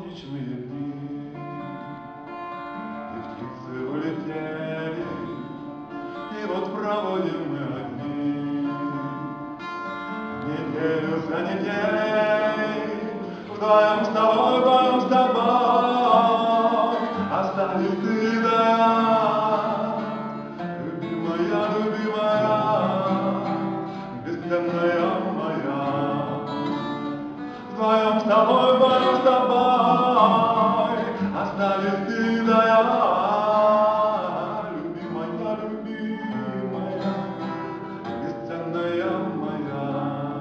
солнечные дни, и птицы улетели, и вот проводим мы одни неделю за неделей, вдвоем с тобой, вдвоем с тобой, остались ты да я, любимая, любимая, бесценная моя. Вдвоем с тобой, вдвоем с тобой, остались ты да я, любимая, любимая, бесценная моя.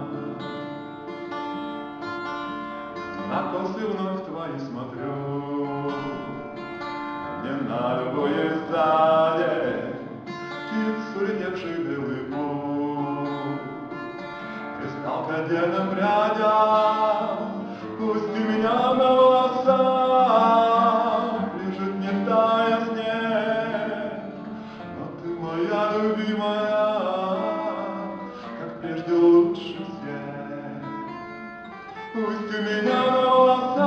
На косы вновь твои смотрю, не на любое сзади, птиц, улетевший белый путь, кристалл кадетным прядям, пусть и меня на волосах лежит не тая снег, но ты моя любимая, как прежде лучше всех. Пусть у меня на волосах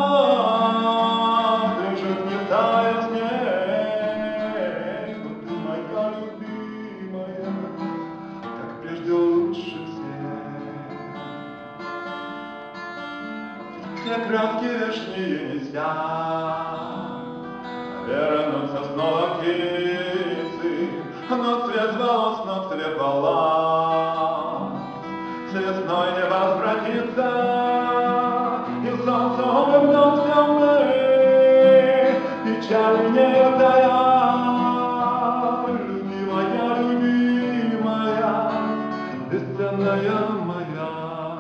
лежит не тая снег, но ты моя любимая, как прежде лучше всех. Все краски вешние неся, вернутся снова птицы, но цвет волос, но цвет волос с весной не возвратится, и солнце улыбнемся мы, печаль не тая, любимая, любимая, бесценная моя.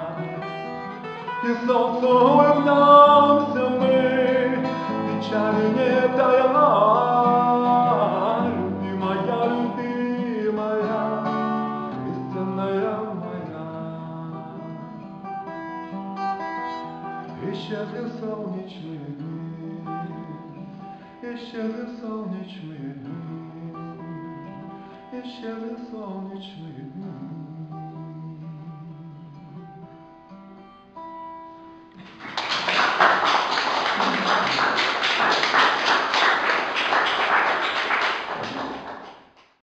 И солнцу улыбнемся мы, печали не тая, любимая, любимая, бесценная моя. Исчезли солнечные дни, исчезли солнечные дни, исчезли солнечные дни.